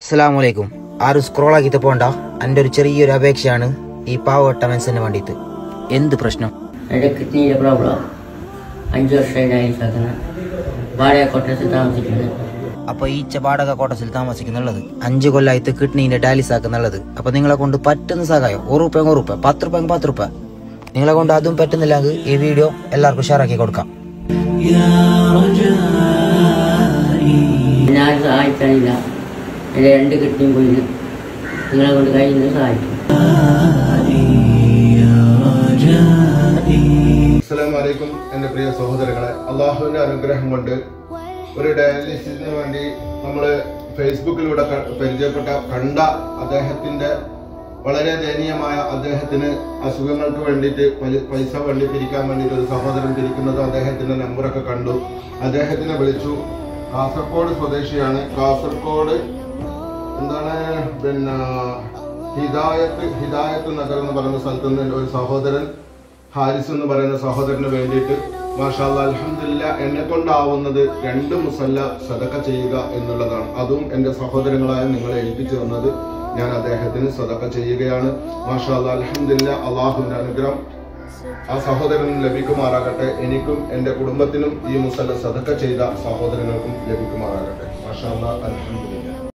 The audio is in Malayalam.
അസ്സലാമലൈക്കും. ആരും സ്ക്രോളാക്കിയിട്ട് പോണ്ട. എൻ്റെ ഒരു ചെറിയൊരു അപേക്ഷയാണ് ഈ പാവപ്പെട്ട മനുഷ്യന് വേണ്ടിയിട്ട്. എന്ത് പ്രശ്നം? എൻ്റെ കിഡ്നിയുടെ പ്രോബ്ലം 5 വർഷമായി വാടക കോട്ടത്തിൽ താമസിക്കുന്നത്. അപ്പോൾ ഈ വാടക കോട്ടസിൽ താമസിക്കുന്നുള്ളത് 5 കൊല്ലമായിട്ട് കിഡ്നീൻ്റെ ഡയാലിസ് ആക്കുന്നുള്ളത്. അപ്പോൾ നിങ്ങളെ കൊണ്ട് പറ്റുന്ന സഹായം 1 രൂപ 1 രൂപ 10 രൂപ 10 രൂപ നിങ്ങളെ കൊണ്ട് അതും പറ്റുന്നില്ലെങ്കിൽ ഈ വീഡിയോ എല്ലാവർക്കും ഷെയറാക്കി കൊടുക്കാം. ഞാൻ സഹായിക്കാനില്ല. എൻ്റെ 2 കിഡ്നിയും പോയി. നിങ്ങളെ കൊണ്ട് കഴിയുന്നത് സഹായിക്കും. അസ്സലാമലൈക്കും. എൻ്റെ പ്രിയ സഹോദരങ്ങളെ, അള്ളാഹുവിൻ്റെ അനുഗ്രഹം കൊണ്ട് ഒരു ഡയാലിസിസിന് വേണ്ടി നമ്മൾ ഫേസ്ബുക്കിലൂടെ കണ്ട അദ്ദേഹത്തിൻ്റെ വളരെ ദയനീയമായ അദ്ദേഹത്തിന് അസുഖങ്ങൾക്ക് വേണ്ടിയിട്ട് പൈസ വേണ്ടി പിരിക്കാൻ വേണ്ടിയിട്ട് ഒരു സഹോദരൻ പിരിക്കുന്നത് അദ്ദേഹത്തിൻ്റെ നമ്പറൊക്കെ കണ്ടു. അദ്ദേഹത്തിനെ വിളിച്ചു. കാസർഗോഡ് സ്വദേശിയാണ്. കാസർഗോഡ് ഹിദായത്ത് നഗർ എന്ന് പറയുന്ന സ്ഥലത്ത് നിന്ന് ഒരു സഹോദരൻ ഹാരിസ് എന്ന് പറയുന്ന സഹോദരന് വേണ്ടിയിട്ട് മാഷാ അല്ലാഹ് അൽഹംദുലില്ലാഹ് എന്നെ കൊണ്ടാവുന്നത് 2 മുസല്ല സദഖ ചെയ്യുക എന്നുള്ളതാണ്. അതും എൻ്റെ സഹോദരങ്ങളായ നിങ്ങളെ ഏൽപ്പിച്ചു തന്നത് ഞാൻ അദ്ദേഹത്തിന് സദഖ ചെയ്യുകയാണ്. മാഷാ അല്ലാഹ് അൽഹംദുലില്ലാഹ് അള്ളാഹുവിൻ്റെ അനുഗ്രഹം ആ സഹോദരനും ലഭിക്കുമാറാകട്ടെ. എനിക്കും എൻ്റെ കുടുംബത്തിനും ഈ മുസല്ല സദഖ ചെയ്ത സഹോദരങ്ങൾക്കും ലഭിക്കുമാറാകട്ടെ. മാഷാ അല്ലാഹ് അൽഹംദുലില്ലാഹ്.